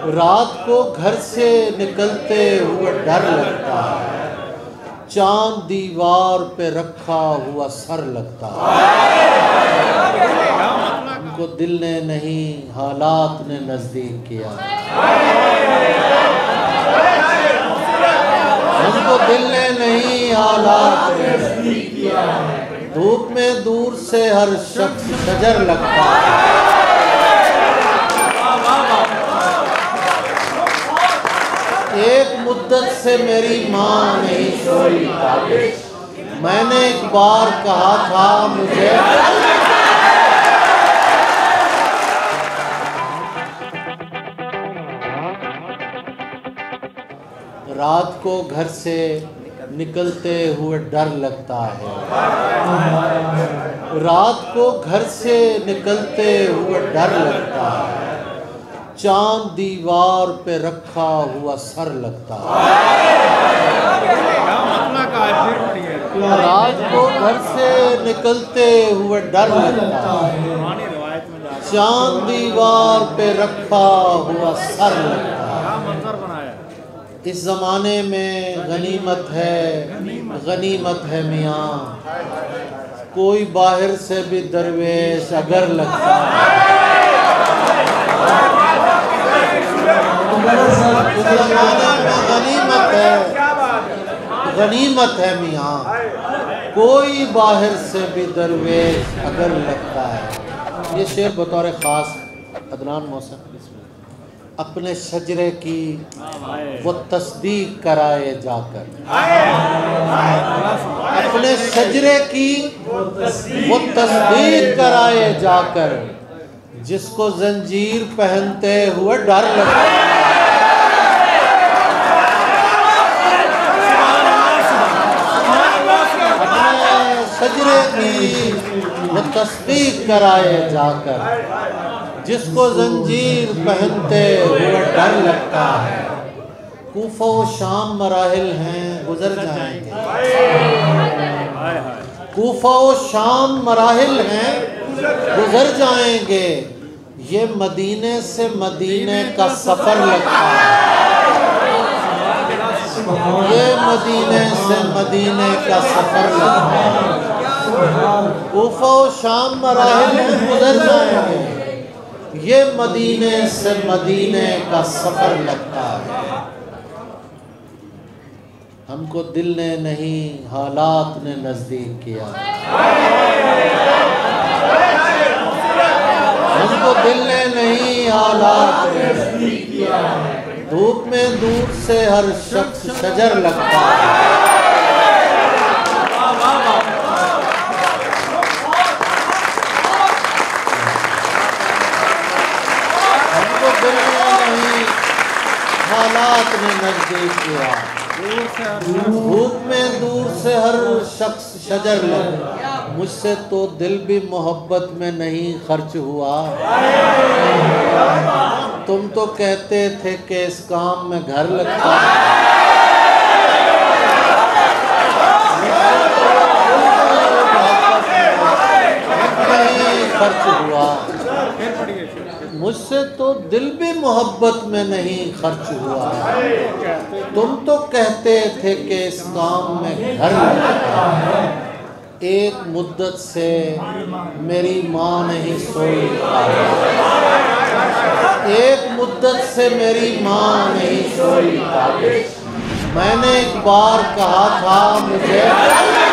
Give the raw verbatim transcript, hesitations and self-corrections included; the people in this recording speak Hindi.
रात को घर से निकलते हुए डर लगता है, चांद दीवार पे रखा हुआ सर लगता है। उनको दिल ने नहीं हालात ने नजदीक किया, उनको दिल ने नहीं हालात ने नजदीक किया। धूप में दूर से हर शख्स शजर लगता है। एक मुद्दत से मेरी माँ नहीं सोई ताबिश, मैंने एक बार कहा था मुझे रात को घर से निकलते हुए डर लगता है, रात को घर से निकलते हुए डर लगता है, चांद दीवार पे रखा हुआ सर लगता है। रात को घर से निकलते हुए डर लगता है, चांद दीवार पे रखा हुआ सर लगता है। इस ज़माने में गनीमत है, गनीमत है मियाँ, कोई बाहर से भी दरवेश अगर लगता है। गनीमत है, गनीमत है मियाँ, कोई बाहर से भी दरवेश अगर लगता है। ये शेर बतौर ख़ास अदनान मौसम अपने शजरे की वो तस्दीक कराए जाकर, अपने शजरे की वो तस्दीक कराए जाकर, जिसको जंजीर पहनते हुए डर लगता है। अपने शजरे की वो तस्दीक कराए जाकर, जिसको जंजीर पहनते हुए डर लगता है। कूफा व शाम मराहिल हैं गुजर जाएंगे, कूफा व शाम मराहिल हैं गुजर जाएंगे, ये मदीने से मदीने का सफ़र लगता है। ये मदीने से मदीने का सफ़र लगता है। कूफा व शाम मराहिल हैं गुजर जाएंगे, ये मदीने से मदीने का सफ़र लगता है। हमको दिल ने नहीं हालात ने नज़दीक किया, हमको दिल ने नहीं हालात ने नज़दीक किया। धूप में दूर से हर शख्स शजर लगता है। हालात ने नजदीक किया, धूप में दूर से हर शख्स शजर लगा। मुझसे तो दिल भी मोहब्बत में नहीं खर्च हुआ, तुम तो कहते थे कि इस काम में घर लगता है। नहीं खर्च हुआ, मुझसे तो दिल भी मोहब्बत में नहीं खर्च हुआ, तुम तो कहते थे कि इस काम में घर लगता है। एक मुद्दत से मेरी माँ नहीं सोई ताबिश, एक मुद्दत से मेरी माँ नहीं सोई ताबिश, मैंने एक बार कहा था मुझे